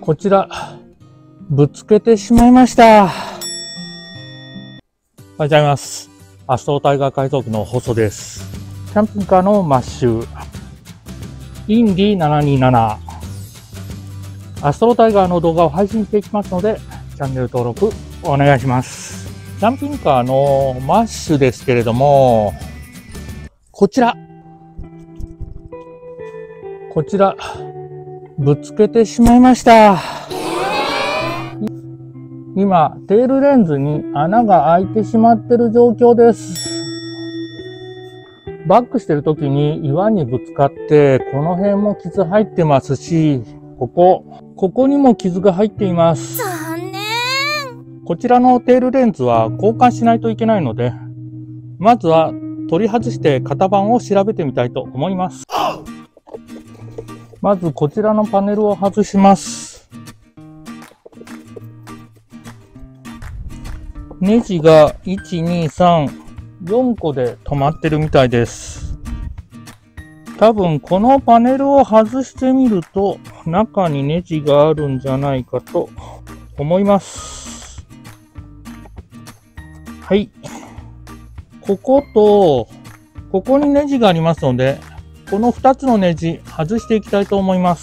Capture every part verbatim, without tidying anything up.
こちら、ぶつけてしまいました。おはようございます。アストロタイガー改造機の細です。キャンピングカーのマッシュ、インディななにーなな。アストロタイガーの動画を配信していきますので、チャンネル登録お願いします。キャンピングカーのマッシュですけれども、こちら、こちら、ぶつけてしまいました。今、テールレンズに穴が開いてしまっている状況です。バックしてる時に岩にぶつかって、この辺も傷入ってますし、ここ、ここにも傷が入っています。 残念。 こちらのテールレンズは交換しないといけないので、まずは取り外して型番を調べてみたいと思います。まずこちらのパネルを外します。ネジがいち、に、さん、よんこで止まってるみたいです。多分このパネルを外してみると中にネジがあるんじゃないかと思います。はい。ここと、ここにネジがありますので、このふたつのネジ外していきたいと思います。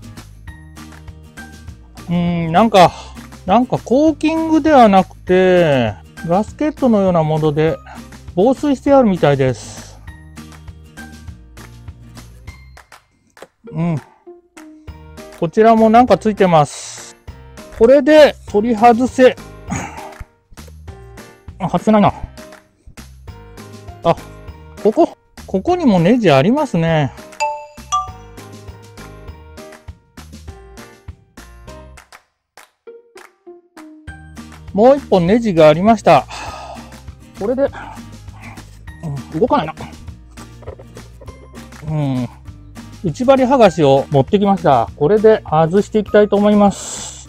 うーん、なんか、なんかコーキングではなくて、ガスケットのようなもので防水してあるみたいです。うん。こちらもなんかついてます。これで取り外せ。あ、外せないな。あ、ここ。ここにもネジありますね。もう一本ネジがありました。これで、うん、動かないな。うん。内張り剥がしを持ってきました。これで外していきたいと思います。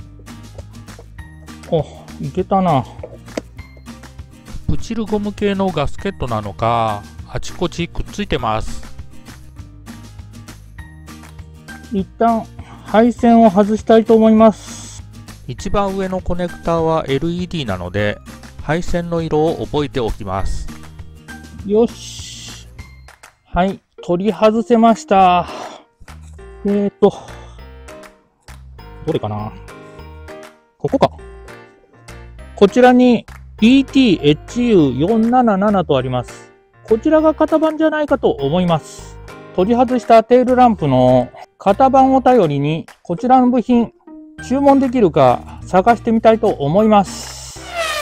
お、いけたな。 プチルゴム系のガスケットなのか、あちこちくっついてます。 一旦配線を外したいと思います。 一番上のコネクターは エルイーディー なので、配線の色を覚えておきます。 よし。はい、取り外せました。えーと、どれかな？ここか。こちらに イーティーエイチユーよんなななな とあります。こちらが型番じゃないかと思います。取り外したテールランプの型番を頼りに、こちらの部品、注文できるか探してみたいと思います。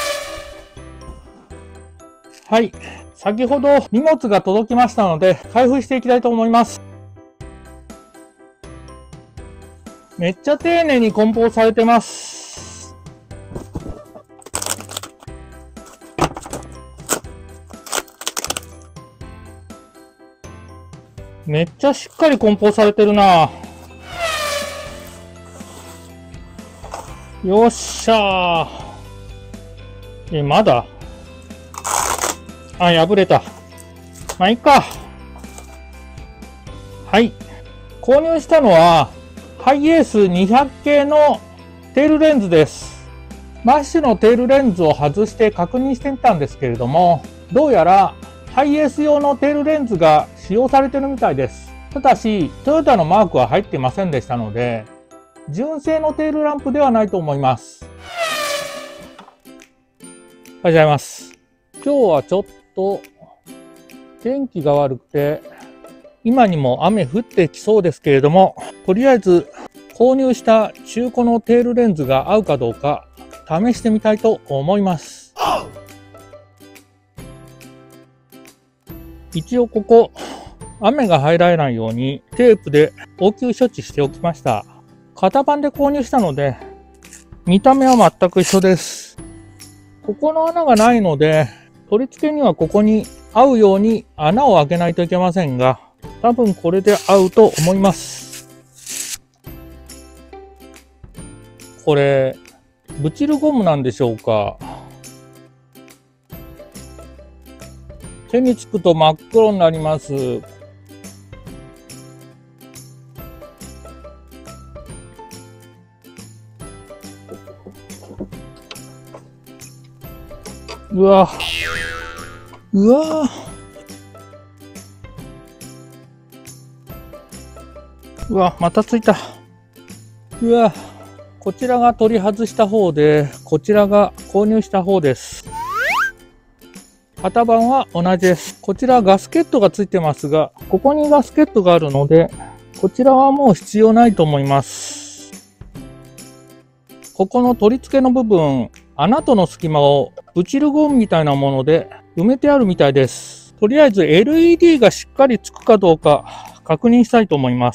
はい。先ほど荷物が届きましたので、開封していきたいと思います。めっちゃ丁寧に梱包されてます。めっちゃしっかり梱包されてるな。よっしゃー。え、まだあ、破れた。まあ、いっか。はい。購入したのは、ハイエースにひゃく系のテールレンズです。マッシュのテールレンズを外して確認してみたんですけれども、どうやらハイエース用のテールレンズが使用されているみたいです。ただし、トヨタのマークは入っていませんでしたので、純正のテールランプではないと思います。おはようございます。今日はちょっと天気が悪くて、今にも雨降ってきそうですけれども、とりあえず購入した中古のテールレンズが合うかどうか試してみたいと思います。一応ここ、雨が入らないようにテープで応急処置しておきました。型番で購入したので、見た目は全く一緒です。ここの穴がないので、取り付けにはここに合うように穴を開けないといけませんが、多分これで合うと思います。これ、ブチルゴムなんでしょうか。手につくと真っ黒になります。 うわうわうわ、またついた。うわ、こちらが取り外した方で、こちらが購入した方です。型番は同じです。こちらガスケットがついてますが、ここにガスケットがあるので、こちらはもう必要ないと思います。ここの取り付けの部分、穴との隙間をブチルゴムみたいなもので埋めてあるみたいです。とりあえず エルイーディー がしっかりつくかどうか確認したいと思います。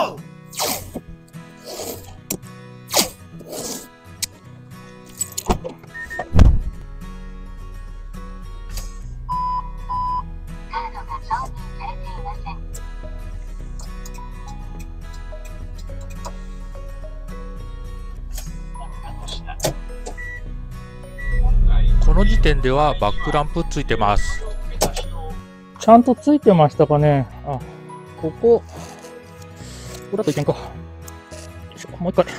この時点ではバックランプついてます。 ちゃんとついてましたかね。あ、ここ、ここだといけんか。よいしょ、もう一回。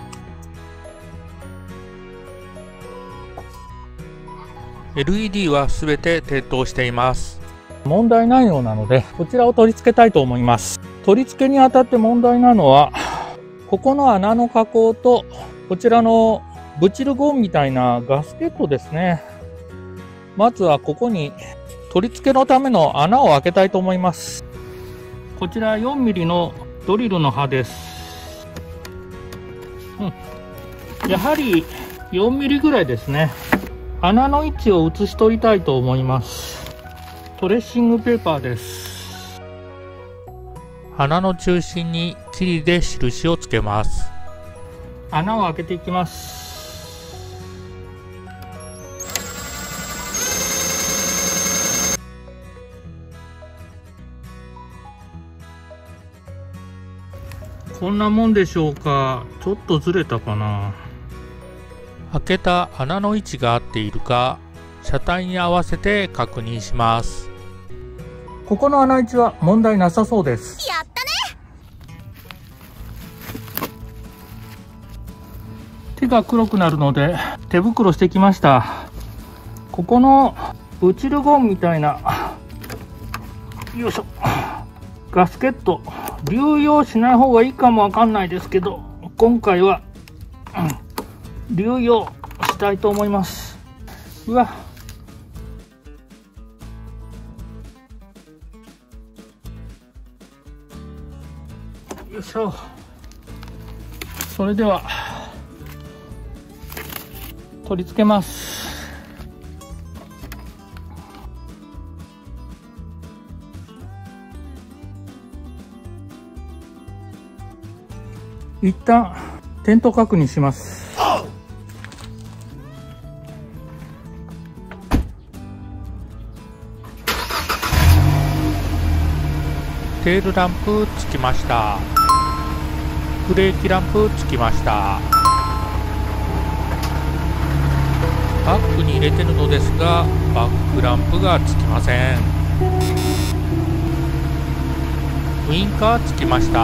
エルイーディー はすべて点灯しています。 問題ないようなので、こちらを取り付けたいと思います。取り付けにあたって問題なのは、ここの穴の加工と、こちらのブチルゴムみたいなガスケットですね。まずはここに取り付けのための穴を開けたいと思います。こちらよんミリのドリルの刃です。うん、やはりよんミリぐらいですね。穴の位置を写し取りたいと思います。トレッシングペーパーです。 穴の中心にキリで印をつけます。 穴を開けていきます。こんなもんでしょうか。ちょっとずれたかな。 開けた穴の位置が合っているか、車体に合わせて確認します。 ここの穴位置は問題なさそうです。 やったね。 手が黒くなるので手袋してきました。ここのブチルゴムみたいな、よいしょ、ガスケット流用しない方がいいかもわかんないですけど、今回は、うん、流用したいと思います。うわ、よいしょ。それでは取り付けます。一旦点灯確認します。 テールランプつきました。ブレーキランプつきました。バックに入れてるのですが、バックランプがつきません。ウインカーつきました。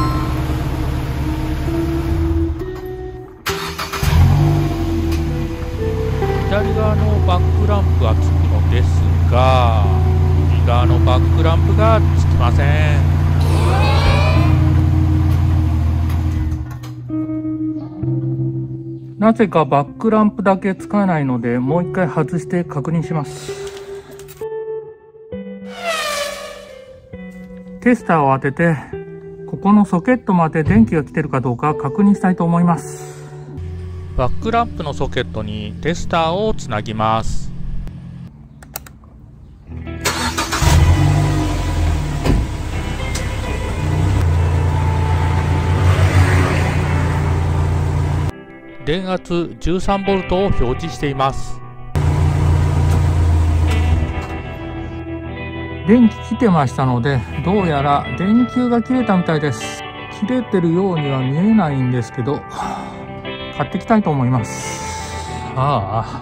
左側のバックランプがつくのですが、右側のバックランプがつきません。 なぜかバックランプだけ使えないので、もう一回外して確認します。テスターを当てて、ここのソケットまで電気が来てるかどうか確認したいと思います。 バックランプのソケットにテスターをつなぎます。電圧 じゅうさんボルト を表示しています。 電気来てましたので、どうやら電球が切れたみたいです。切れてるようには見えないんですけど、買ってきたいと思います。あ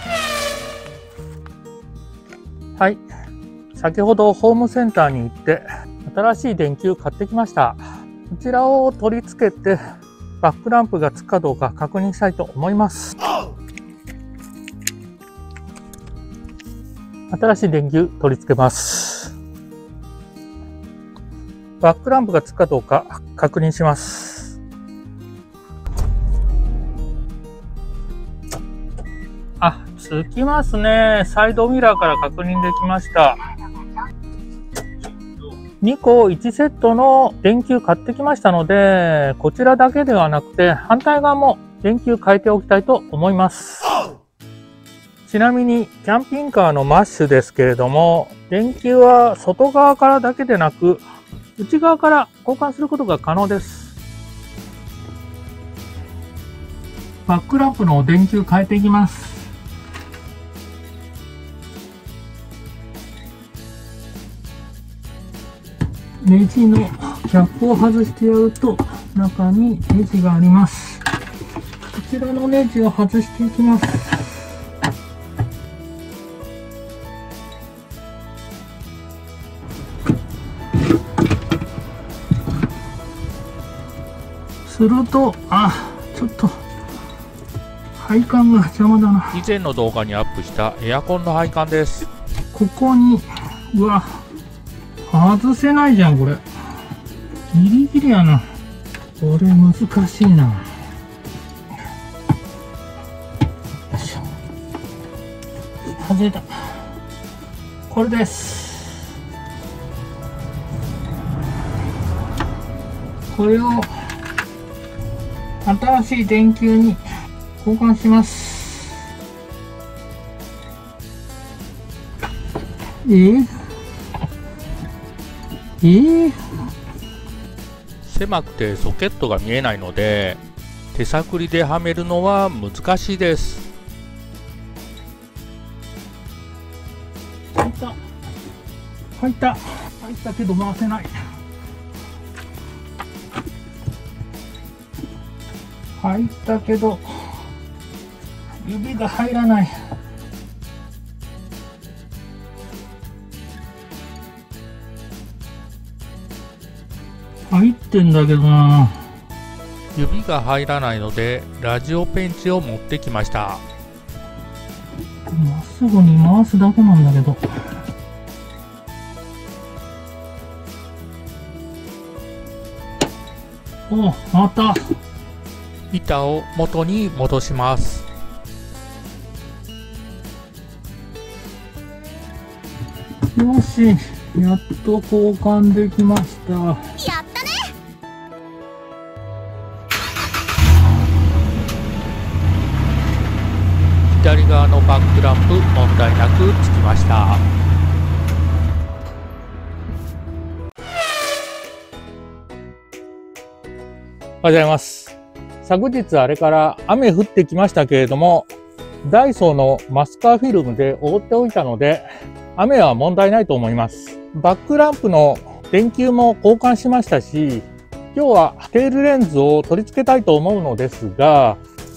あ。はい。先ほどホームセンターに行って新しい電球買ってきました。こちらを取り付けてバックランプがつくかどうか確認したいと思います。 新しい電球取り付けます。バックランプがつくかどうか確認します。あ、つきますね。サイドミラーから確認できました。にこいちセットの電球買ってきましたので、こちらだけではなくて反対側も電球変えておきたいと思います。ちなみにキャンピングカーのマッシュですけれども、電球は外側からだけでなく内側から交換することが可能です。バックランプの電球変えていきます。ネジのキャップを外してやると中にネジがあります。こちらのネジを外していきます。すると、あ、ちょっと配管が邪魔だな。 以前の動画にアップしたエアコンの配管です。 ここに、うわ、外せないじゃんこれ。ギリギリやな。これ難しいな。よいしょ。外れた。これです。これを新しい電球に交換します。えー、えー、 狭くてソケットが見えないので手探りではめるのは難しいです。 入った入った入ったけど回せない。入ったけど指が入らない。入ってんだけどな。 指が入らないのでラジオペンチを持ってきました。 まっすぐに回すだけなんだけど。お、回った。 板を元に戻します。 よし、やっと交換できました。やったね。 左側のバックランプ問題なくつきました。 おはようございます。昨日あれから雨降ってきましたけれども、ダイソーのマスカーフィルムで覆っておいたので雨は問題ないと思います。バックランプの電球も交換しましたし、今日はテールレンズを取り付けたいと思うのですが、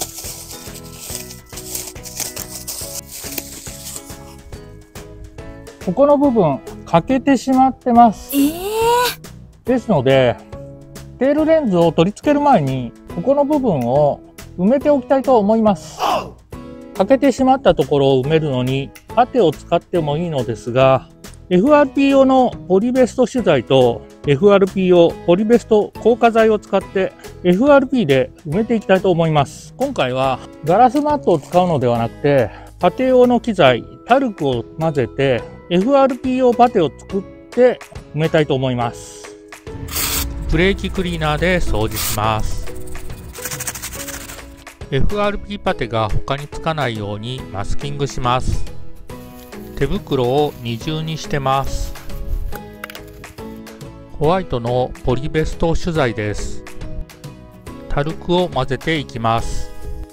ここの部分欠けてしまってます。えー、ですのでテールレンズを取り付ける前にここの部分を埋めておきたいと思います。欠けてしまったところを埋めるのにパテを使ってもいいのですが、 エフアールピー 用のポリベスト資材と エフアールピー 用ポリベスト硬化剤を使って エフアールピー で埋めていきたいと思います。今回はガラスマットを使うのではなくて、パテ用の機材タルクを混ぜて エフアールピー 用パテを作って埋めたいと思います。 ブレーキクリーナーで掃除します。 エフアールピー パテが他につかないようにマスキングします。手袋を二重にしてます。ホワイトのポリベスト取材です。タルクを混ぜていきます。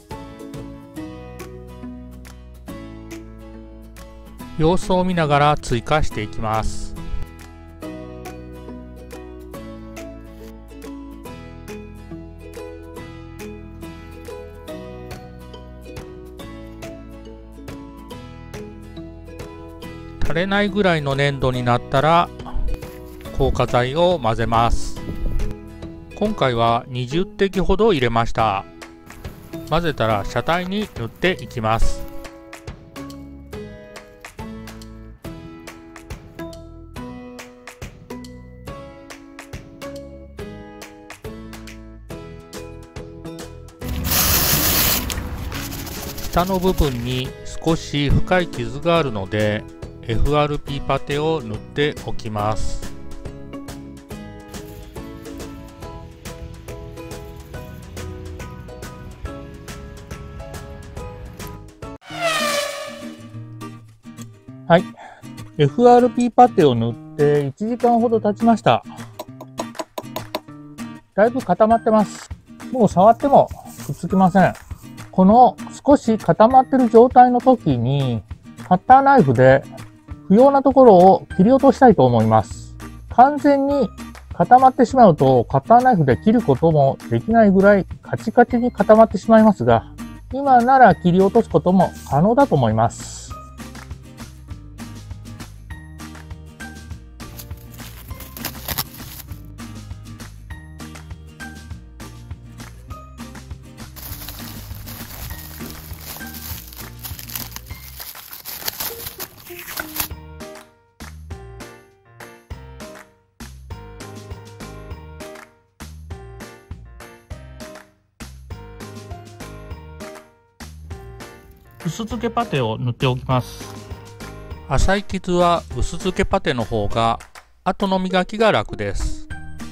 様子を見ながら追加していきます。垂れないぐらいの粘土になったら硬化剤を混ぜます。今回はにじゅってきほど入れました。混ぜたら車体に塗っていきます。 下の部分に少し深い傷があるので エフアールピー パテを塗っておきます。 はい。エフアールピー パテを塗っていちじかんほど経ちました。だいぶ固まってます。もう触ってもくっつきません。この少し固まってる状態の時にカッターナイフで不要なところを切り落としたいと思います。完全に固まってしまうとカッターナイフで切ることもできないぐらいカチカチに固まってしまいますが、今なら切り落とすことも可能だと思います。薄付けパテを塗っておきます。 浅い傷は薄付けパテの方が後の磨きが楽です。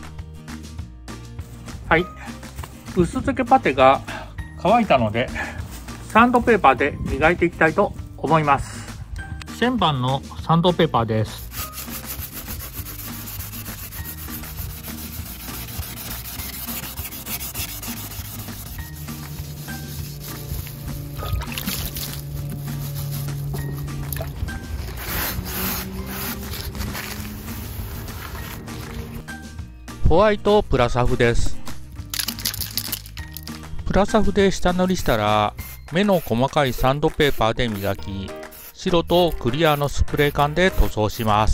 はい、薄付けパテが乾いたのでサンドペーパーで磨いていきたいと思います。せんばんのサンドペーパーです。 ホワイトプラサフです。プラサフで下塗りしたら目の細かいサンドペーパーで磨き、白とクリアのスプレー缶で塗装します。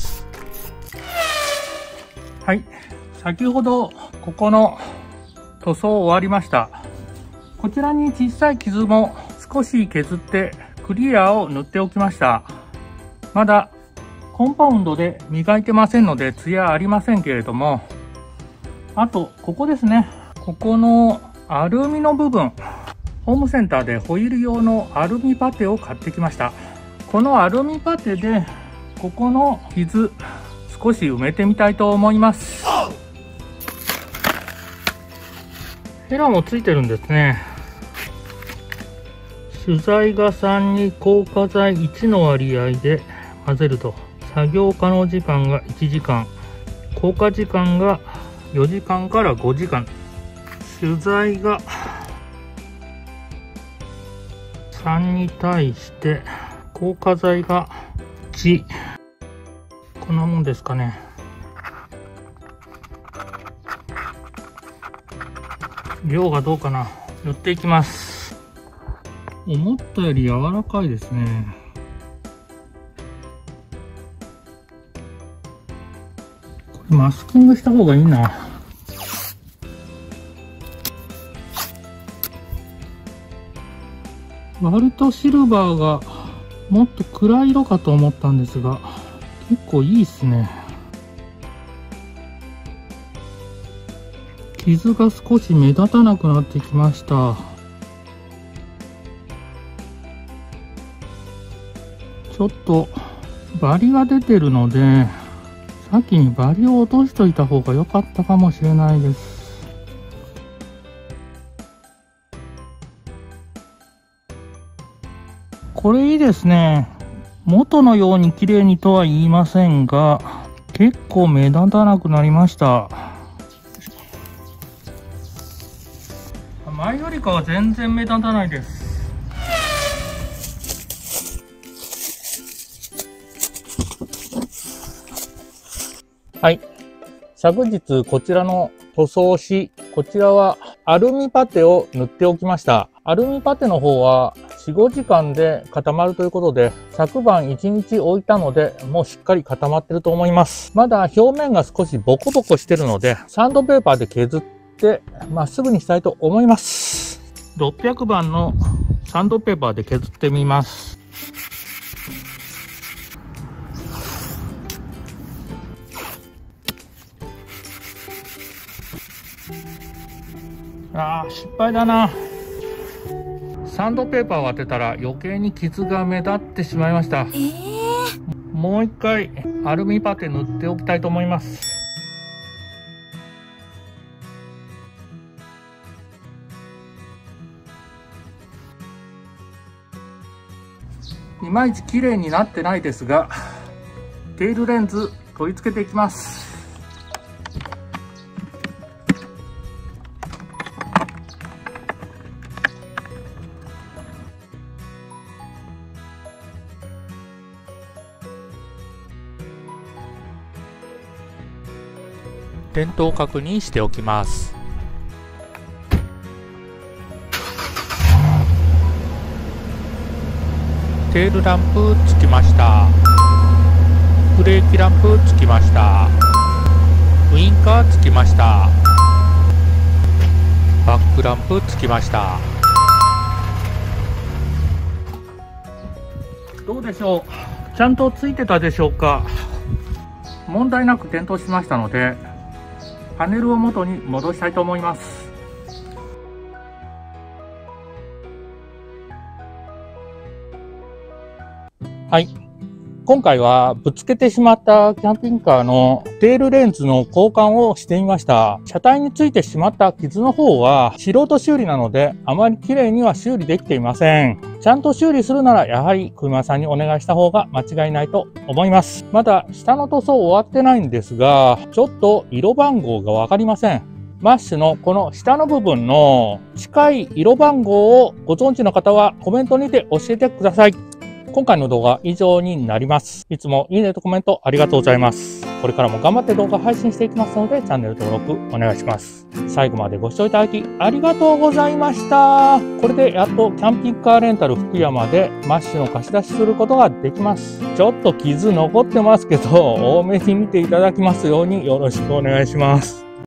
はい、先ほどここの塗装終わりました。こちらに小さい傷も少し削ってクリアを塗っておきました。まだコンパウンドで磨いてませんのでツヤありませんけれども、あとここですね、ここのアルミの部分、ホームセンターでホイール用のアルミパテを買ってきました。このアルミパテでここの傷少し埋めてみたいと思います。ヘラもついてるんですね。主材がさんに硬化剤いちの割合で混ぜると、作業可能時間がいちじかん、硬化時間がよじかんからごじかん。主材がさんに対して硬化剤がいち、こんなもんですかね。量がどうかな。塗っていきます。思ったより柔らかいですね。これマスキングした方がいいな。割とシルバーがもっと暗い色かと思ったんですが、結構いいっすね。傷が少し目立たなくなってきました。ちょっとバリが出てるので、先にバリを落としといた方が良かったかもしれないです。これいいですね。元のように綺麗にとは言いませんが、結構目立たなくなりました。前よりかは全然目立たないです。はい。昨日こちらの塗装し、こちらはアルミパテを塗っておきました。アルミパテの方はよん、ごじかんで固まるということで、昨晩いちにち置いたので、もうしっかり固まってると思います。まだ表面が少しボコボコしてるので、サンドペーパーで削ってまっすぐにしたいと思います。ろっぴゃくばんのサンドペーパーで削ってみます。あー、失敗だな。 サンドペーパーを当てたら余計に傷が目立ってしまいました。 えー、 もう一回アルミパテ塗っておきたいと思います。いまいち綺麗になってないですが、テールレンズ取り付けていきます。 点灯確認しておきます。テールランプつきました。ブレーキランプつきました。ウインカーつきました。バックランプつきました。 どうでしょう、ちゃんとついてたでしょうか。問題なく点灯しましたので、パネルを元に戻したいと思います。はい。今回はぶつけてしまったキャンピングカーのテールレンズの交換をしてみました。車体についてしまった傷の方は素人修理なのであまり綺麗には修理できていません。ちゃんと修理するならやはり車屋さんにお願いした方が間違いないと思います。まだ下の塗装終わってないんですが、ちょっと色番号がわかりません。マッシュのこの下の部分の近い色番号をご存知の方はコメントにて教えてください。今回の動画は以上になります。いつもいいねとコメントありがとうございます。これからも頑張って動画配信していきますので、チャンネル登録お願いします。最後までご視聴いただきありがとうございました。これでやっとキャンピングカーレンタル福山でマッシュの貸し出しすることができます。ちょっと傷残ってますけど、多めに見ていただきますようによろしくお願いします。